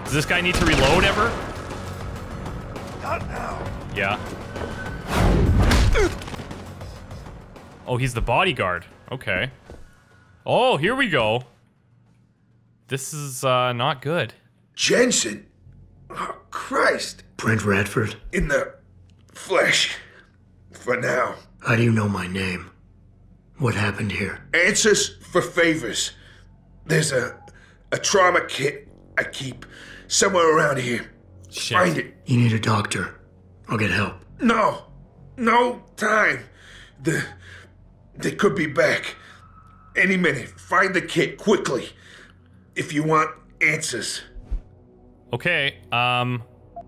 Does this guy need to reload ever? Not now. Yeah. Oh, he's the bodyguard. Okay. Oh, here we go. This is, not good. Jensen? Oh, Christ. Brent Radford? In the flesh. For now. How do you know my name? What happened here? Answers for favors. There's a trauma kit I keep somewhere around here. Shit. Find it. You need a doctor. I'll get help. No. No time. They could be back. Any minute. Find the kit quickly. If you want answers. Okay, I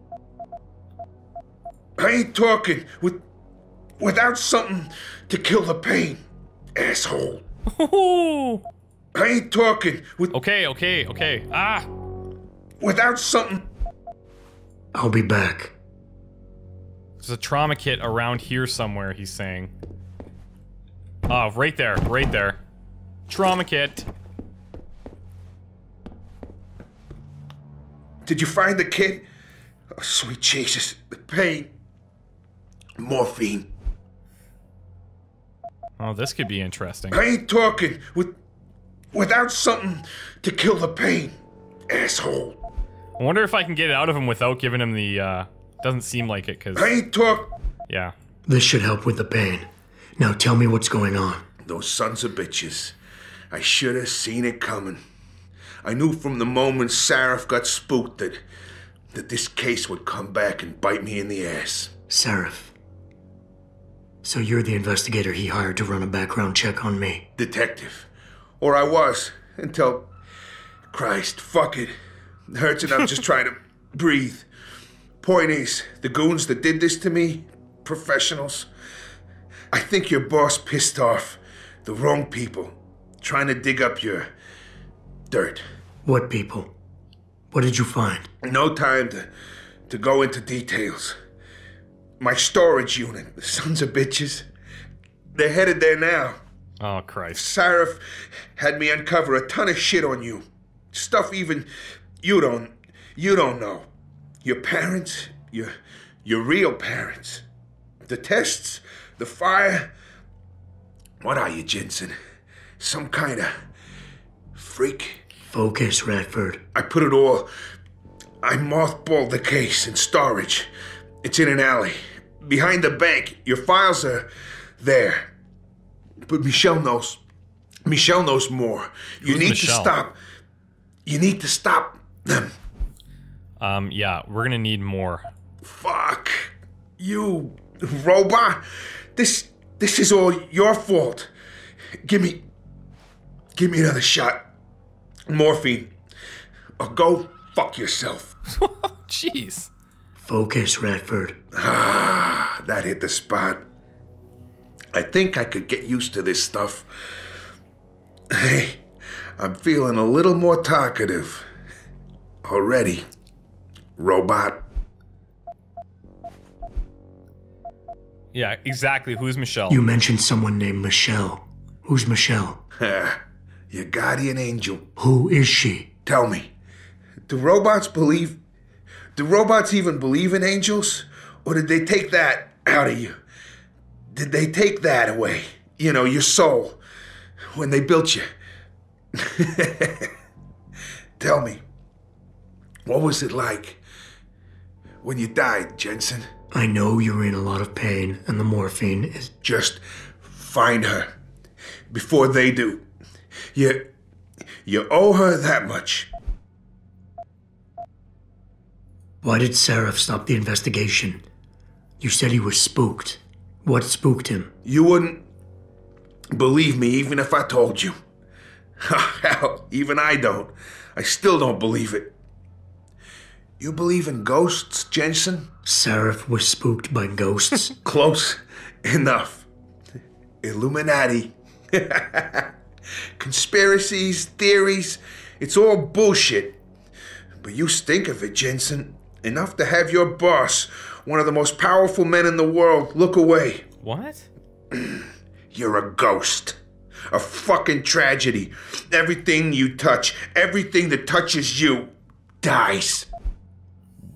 ain't talking without something to kill the pain, asshole. I ain't talking with... Okay. Ah! Without something... I'll be back. There's a trauma kit around here somewhere, he's saying. Oh, right there. Trauma kit. Did you find the kit? Oh, sweet Jesus. The pain. Morphine. Oh, this could be interesting. I ain't talking without something to kill the pain, asshole. I wonder if I can get it out of him without giving him the, doesn't seem like it, cause... I ain't talk... Yeah. This should help with the pain. Now tell me what's going on. Those sons of bitches. I should have seen it coming. I knew from the moment Sarif got spooked that this case would come back and bite me in the ass. Sarif. So you're the investigator he hired to run a background check on me? Detective. Or I was, until... Christ, fuck it. It hurts and I'm just trying to breathe. Point is, the goons that did this to me, professionals. I think your boss pissed off the wrong people, trying to dig up your dirt. What people? What did you find? No time to go into details. My storage unit, the sons of bitches. They're headed there now. Oh, Christ. Sarif had me uncover a ton of shit on you. Stuff even you don't know. Your parents, your real parents. The tests, the fire. What are you, Jensen? Some kind of freak? Focus, Radford. I mothballed the case in storage. It's in an alley. Behind the bank. Your files are there. But Michelle knows. Michelle knows more. You need Michelle? to stop. You need to stop them. Yeah, we're gonna need more. Fuck. You robot. This is all your fault. Give me another shot. Morphine. Or go fuck yourself. Jeez. Focus, Radford. Ah, that hit the spot. I think I could get used to this stuff. Hey, I'm feeling a little more talkative. Already. Robot. Yeah, exactly. Who's Michelle? You mentioned someone named Michelle. Who's Michelle? Your guardian angel. Who is she? Tell me, do robots even believe in angels? Or did they take that out of you? Did they take that away? You know, your soul, when they built you? Tell me, what was it like when you died, Jensen? I know you're in a lot of pain, and the morphine is... Just find her before they do. You owe her that much. Why did Sarif stop the investigation? You said he was spooked. What spooked him? You wouldn't believe me even if I told you. Hell, even I don't. I still don't believe it. You believe in ghosts, Jensen? Sarif was spooked by ghosts? Close enough. Illuminati. Conspiracies, theories, it's all bullshit. But you stink of it, Jensen. Enough to have your boss, one of the most powerful men in the world, look away. What? You're a ghost. A fucking tragedy. Everything you touch, everything that touches you, dies.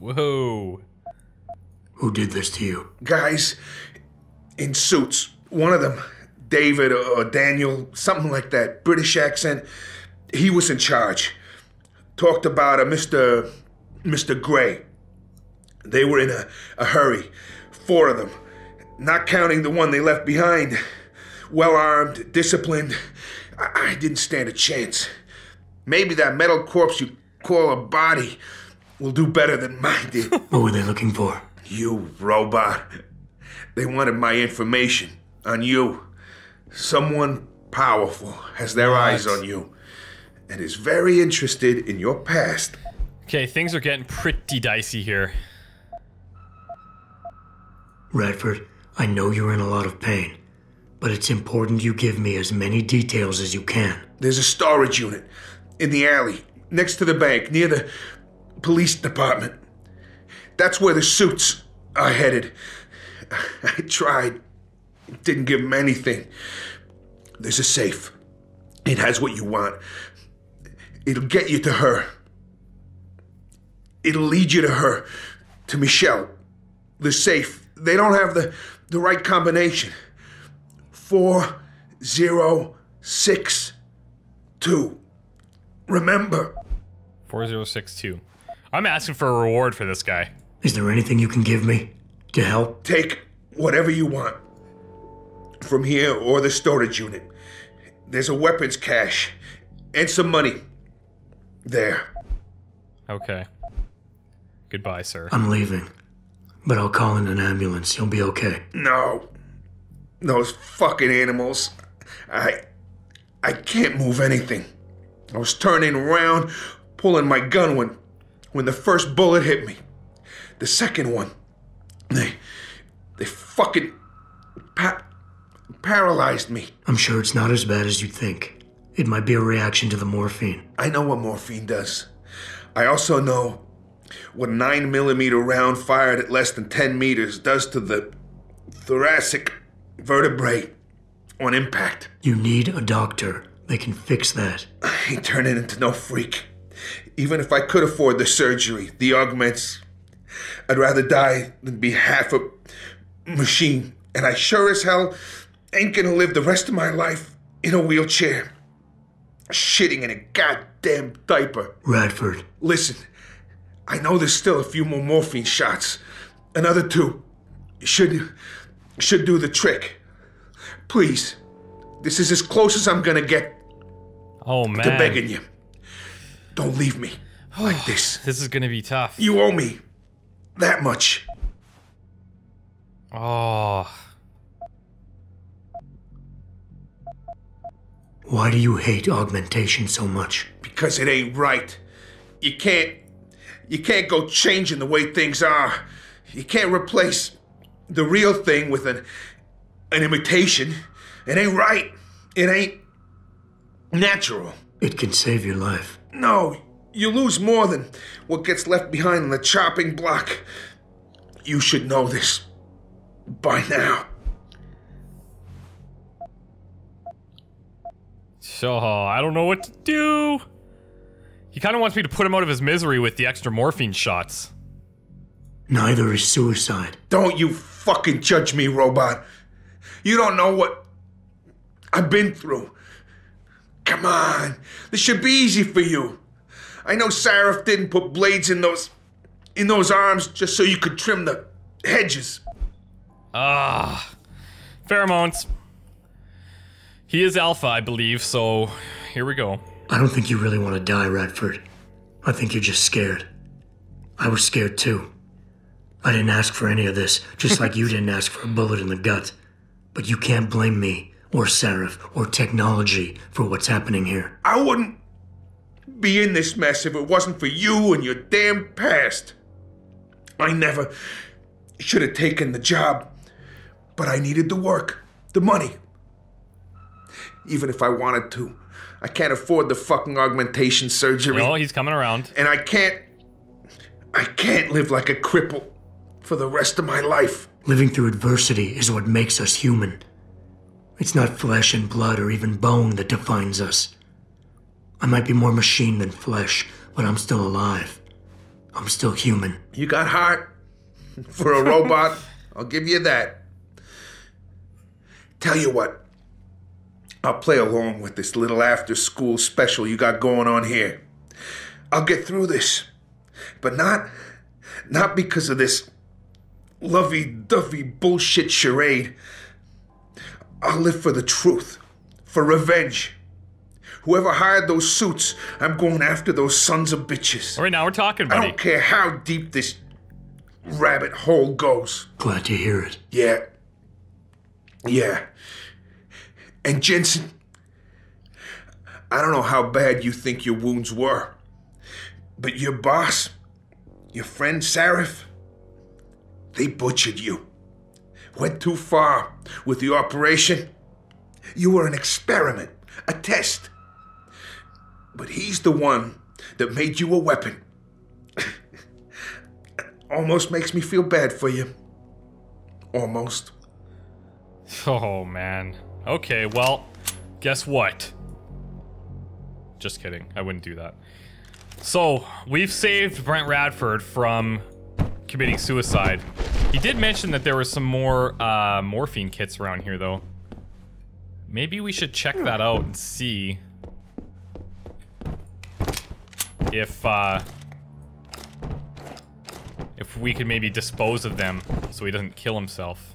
Whoa. Who did this to you? Guys in suits. One of them, David or Daniel, something like that, British accent. He was in charge. Talked about a Mr. Gray. They were in a hurry. 4 of them. Not counting the one they left behind. Well-armed, disciplined. I didn't stand a chance. Maybe that metal corpse you call a body will do better than mine did. What were they looking for? You robot. They wanted my information on you. Someone powerful has their eyes on you and is very interested in your past. Okay, things are getting pretty dicey here. Radford, I know you're in a lot of pain, but it's important you give me as many details as you can. There's a storage unit in the alley next to the bank near the police department. That's where the suits are headed. I tried. Didn't give them anything. There's a safe. It has what you want. It'll get you to her. It'll lead you to her. To Michelle. The safe. They don't have the right combination. 4062. Remember. 4062. I'm asking for a reward for this guy. Is there anything you can give me to help? Take whatever you want. From here or the storage unit. There's a weapons cache. And some money. There. Okay. Goodbye, sir. I'm leaving, but I'll call in an ambulance. You'll be okay. No. Those fucking animals. I can't move anything. I was turning around, pulling my gun when the first bullet hit me. The second one, they fucking paralyzed me. I'm sure it's not as bad as you think. It might be a reaction to the morphine. I know what morphine does. I also know what a 9mm round fired at less than 10 meters does to the thoracic vertebrae on impact. You need a doctor. They can fix that. I ain't turning into no freak. Even if I could afford the surgery, the augments, I'd rather die than be half a machine. And I sure as hell ain't gonna live the rest of my life in a wheelchair, shitting in a goddamn diaper. Radford. Listen, I know there's still a few more morphine shots. Another 2 should do the trick. Please, this is as close as I'm gonna get Oh, man. to begging you. Don't leave me like this. This is gonna be tough. You owe me that much. Oh. Why do you hate augmentation so much? Because it ain't right. You can't go changing the way things are. You can't replace the real thing with an imitation. It ain't right. It ain't natural. It can save your life. No, you lose more than what gets left behind on the chopping block. You should know this by now. So, I don't know what to do. He kind of wants me to put him out of his misery with the extra morphine shots. Neither is suicide. Don't you fucking judge me, robot. You don't know what I've been through. Come on, this should be easy for you. I know Sarif didn't put blades in those arms just so you could trim the hedges. Pheromones. He is alpha, I believe, so here we go. I don't think you really want to die, Radford. I think you're just scared. I was scared too. I didn't ask for any of this, just like you didn't ask for a bullet in the gut. But you can't blame me, or Sarif, or technology for what's happening here. I wouldn't be in this mess if it wasn't for you and your damn past. I never should have taken the job, but I needed the work, the money. Even if I wanted to, I can't afford the fucking augmentation surgery. No, he's coming around. And I can't live like a cripple for the rest of my life. Living through adversity is what makes us human. It's not flesh and blood or even bone that defines us. I might be more machine than flesh, but I'm still alive. I'm still human. You got heart for a robot. I'll give you that. Tell you what. I'll play along with this little after-school special you got going on here. I'll get through this. But not because of this lovey-dovey bullshit charade. I'll live for the truth. For revenge. Whoever hired those suits, I'm going after those sons of bitches. All right, now we're talking, buddy. I don't care how deep this rabbit hole goes. Glad to hear it. Yeah. Yeah. And Jensen, I don't know how bad you think your wounds were, but your boss, your friend Sarif, they butchered you. Went too far with the operation. You were an experiment, a test. But he's the one that made you a weapon. Almost makes me feel bad for you. Almost. Oh, man. Okay, well, guess what? Just kidding. I wouldn't do that. So, we've saved Brent Radford from committing suicide. He did mention that there were some more morphine kits around here, though. Maybe we should check that out and see if we could maybe dispose of them so he doesn't kill himself.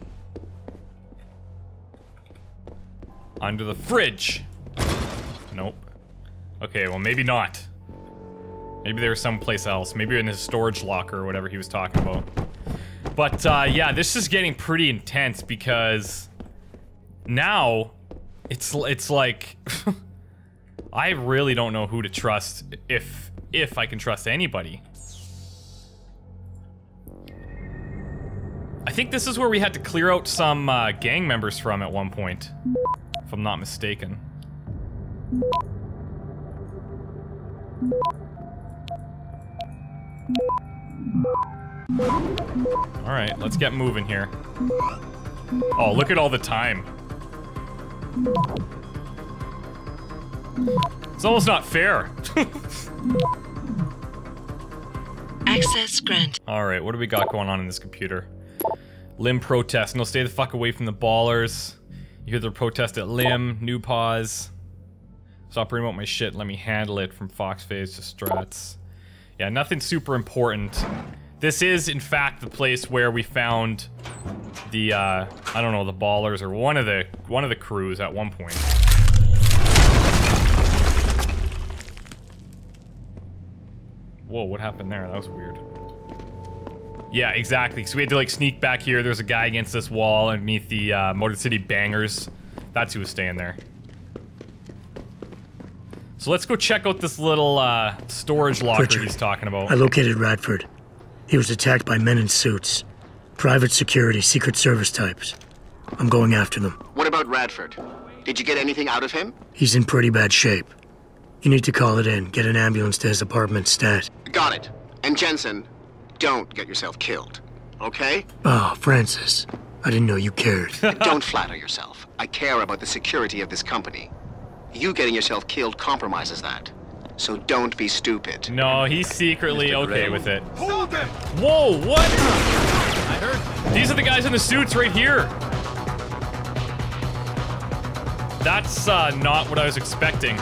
Under the fridge. Nope. Okay, well, maybe not. Maybe they were someplace else. Maybe in his storage locker or whatever he was talking about. But, yeah, this is getting pretty intense because now it's like I really don't know who to trust, if I can trust anybody. I think this is where we had to clear out some gang members from at one point, if I'm not mistaken. Alright, let's get moving here. Oh, look at all the time. It's almost not fair. Access grant. Alright, what do we got going on in this computer? Limb protest. No, stay the fuck away from the ballers. You hear the protest at Limb. New pause. Stop worrying about my shit. Let me handle it. From Fox Phase to Strats. Yeah, nothing super important. This is, in fact, the place where we found the, I don't know, the ballers or one of the crews at one point. Whoa, what happened there? That was weird. Yeah, exactly. So we had to, like, sneak back here. There's a guy against this wall underneath the, Motor City Bangers. That's who was staying there. So let's go check out this little, storage locker Richard, he's talking about. I located Radford. He was attacked by men in suits. Private security, Secret Service types. I'm going after them. What about Radford? Did you get anything out of him? He's in pretty bad shape. You need to call it in. Get an ambulance to his apartment stat. Got it. And Jensen, don't get yourself killed, okay? Oh, Francis. I didn't know you cared. Don't flatter yourself. I care about the security of this company. You getting yourself killed compromises that. So don't be stupid. No, he's secretly okay with it. Hold him! Whoa, what? I heard. These are the guys in the suits right here. That's, not what I was expecting.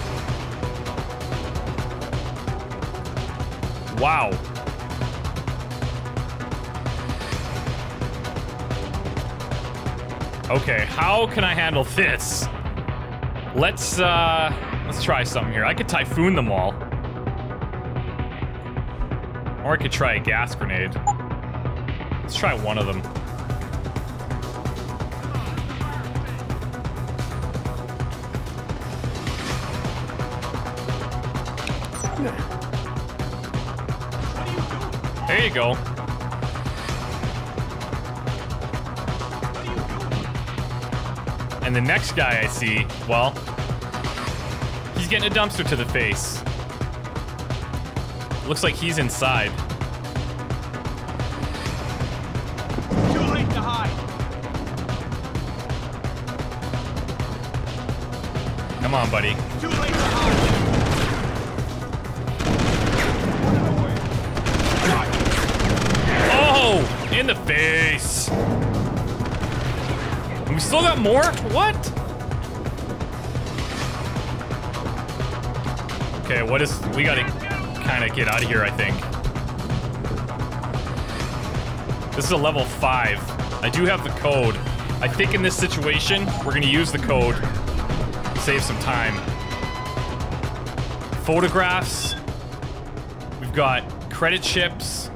Wow. Okay, how can I handle this? Let's try something here. I could typhoon them all. Or I could try a gas grenade. Let's try one of them. There you go. And the next guy I see, well, he's getting a dumpster to the face. Looks like he's inside. Too late to hide. Come on, buddy. Too late to hide. In the face. And we still got more? What? Okay, what is... We gotta kind of get out of here, I think. This is a level 5. I do have the code. I think in this situation, we're gonna use the code. Save some time. Photographs. We've got credit chips.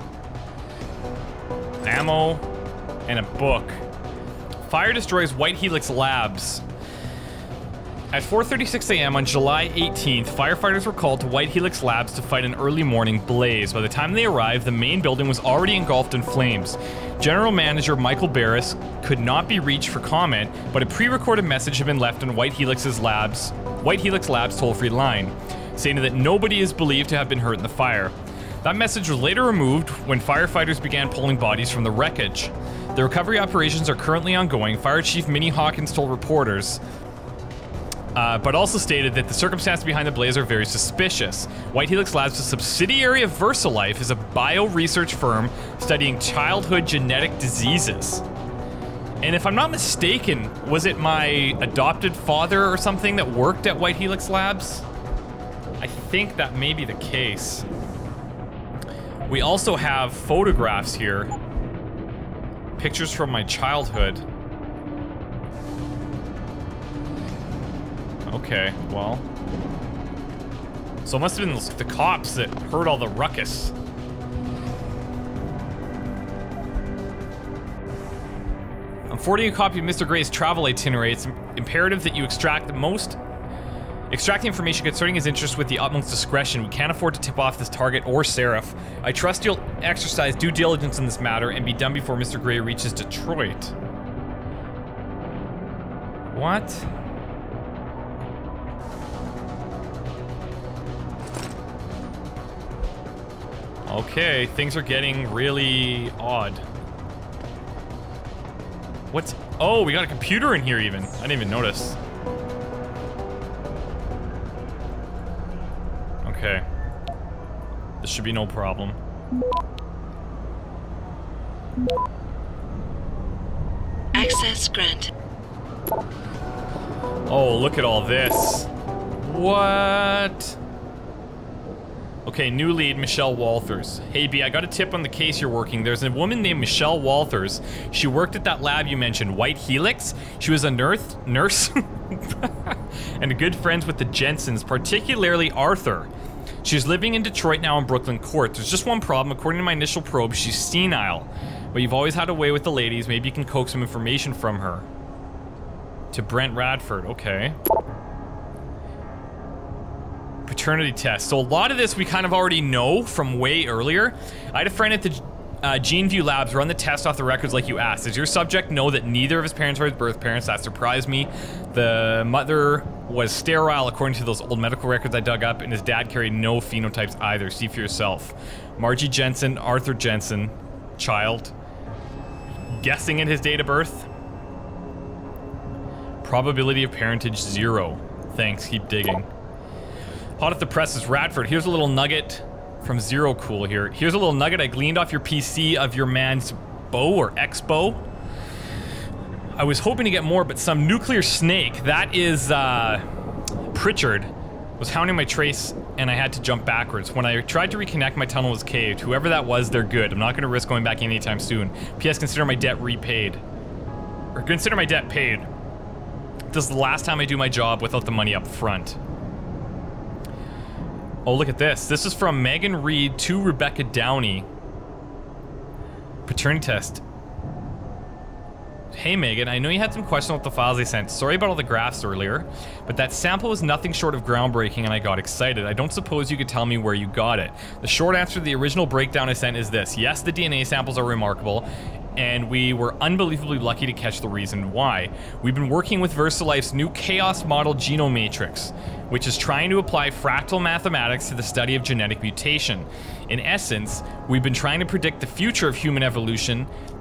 Ammo. And a book. Fire destroys White Helix Labs. At 4:36 a.m. on July 18th, firefighters were called to White Helix Labs to fight an early morning blaze. By the time they arrived, the main building was already engulfed in flames. General Manager Michael Barris could not be reached for comment, but a pre-recorded message had been left on White Helix Labs toll-free line, stating that nobody is believed to have been hurt in the fire. That message was later removed when firefighters began pulling bodies from the wreckage. The recovery operations are currently ongoing. Fire Chief Minnie Hawkins told reporters, but also stated that the circumstances behind the blaze are very suspicious. White Helix Labs, a subsidiary of VersaLife, is a bio-research firm studying childhood genetic diseases. And if I'm not mistaken, was it my adopted father or something that worked at White Helix Labs? I think that may be the case. We also have photographs here. Pictures from my childhood. Okay, well. So it must have been the cops that heard all the ruckus. I'm forwarding a copy of Mr. Gray's travel itinerary. It's imperative that you extract the information concerning his interests with the utmost discretion. We can't afford to tip off this target or Sarif. I trust you'll exercise due diligence in this matter and be done before Mr. Gray reaches Detroit. What? Okay, things are getting really odd. What's... Oh, we got a computer in here even. I didn't even notice. Okay. This should be no problem. Access granted. Oh, look at all this. What? Okay, new lead, Michelle Walters. Hey B, I got a tip on the case you're working. There's a woman named Michelle Walters. She worked at that lab you mentioned, White Helix. She was a nurse and good friends with the Jensens, particularly Arthur. She's living in Detroit now in Brooklyn Court. There's just one problem. According to my initial probe, she's senile. But you've always had a way with the ladies. Maybe you can coax some information from her. To Brent Radford, okay. Paternity test. So a lot of this we kind of already know from way earlier. I had a friend at the GeneView Labs run the test off the records like you asked. Does your subject know that neither of his parents are his birth parents? That surprised me. The mother was sterile according to those old medical records I dug up, and his dad carried no phenotypes either. See for yourself. Margie Jensen, Arthur Jensen, child. Guessing at his date of birth. Probability of parentage 0. Thanks, keep digging. Hot off the presses, Radford. Here's a little nugget from Zero Cool here. Here's a little nugget I gleaned off your PC of your man's bow or ex-bow. I was hoping to get more, but some nuclear snake, that is, Pritchard, was hounding my trace and I had to jump backwards. When I tried to reconnect, my tunnel was caved. Whoever that was, they're good. I'm not gonna risk going back anytime soon. P.S. Consider my debt repaid. Or consider my debt paid. This is the last time I do my job without the money up front. Oh, look at this. This is from Megan Reed to Rebecca Downey. Paternity test. Hey Megan, I know you had some questions about the files I sent. Sorry about all the graphs earlier, but that sample was nothing short of groundbreaking and I got excited. I don't suppose you could tell me where you got it. The short answer to the original breakdown I sent is this. Yes, the DNA samples are remarkable, and we were unbelievably lucky to catch the reason why. We've been working with VersaLife's new chaos model genome matrix, which is trying to apply fractal mathematics to the study of genetic mutation. In essence, we've been trying to predict the future of human evolution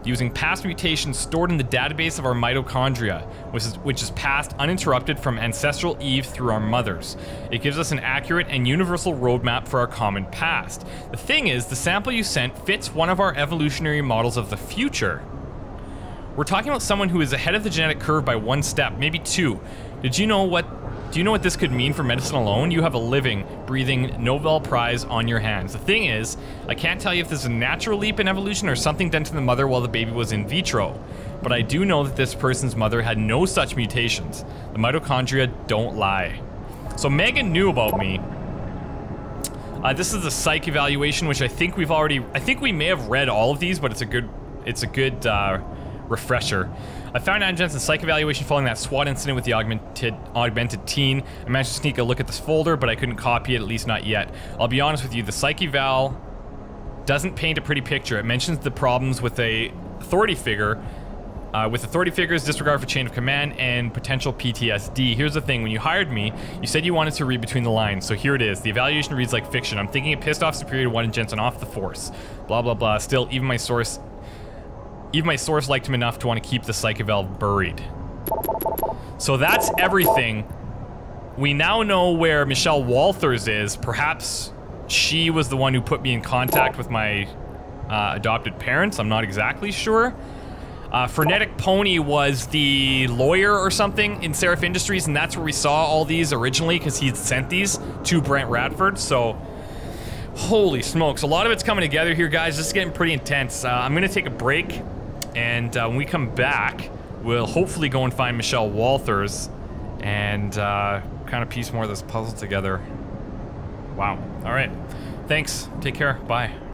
using past mutations stored in the database of our mitochondria, which is passed uninterrupted from ancestral Eve through our mothers. It gives us an accurate and universal roadmap for our common past. The thing is, the sample you sent fits one of our evolutionary models of the future. We're talking about someone who is ahead of the genetic curve by 1 step, maybe 2. Do you know what this could mean for medicine alone? You have a living, breathing Nobel Prize on your hands. The thing is, I can't tell you if this is a natural leap in evolution or something done to the mother while the baby was in vitro. But I do know that this person's mother had no such mutations. The mitochondria don't lie. So Megan knew about me. This is a psych evaluation, which I think we may have read all of these, but it's a good refresher. I found Adam Jensen's psych evaluation following that SWAT incident with the augmented teen. I managed to sneak a look at this folder, but I couldn't copy it, at least not yet. I'll be honest with you, the psych eval doesn't paint a pretty picture. It mentions the problems with a authority figure, with authority figures, disregard for chain of command, and potential PTSD. Here's the thing, when you hired me, you said you wanted to read between the lines, so here it is. The evaluation reads like fiction. I'm thinking it pissed off Superior wanted Jensen off the force. Blah, blah, blah. Still, even my source liked him enough to want to keep the psych eval buried. So that's everything. We now know where Michelle Walters is. Perhaps she was the one who put me in contact with my adopted parents. I'm not exactly sure. Frenetic Pony was the lawyer or something in Sarif Industries, and that's where we saw all these originally, because he'd sent these to Brent Radford, so... Holy smokes, a lot of it's coming together here, guys. This is getting pretty intense. I'm gonna take a break, and when we come back, we'll hopefully go and find Michelle Walters and kind of piece more of this puzzle together. Wow. Alright. Thanks. Take care. Bye.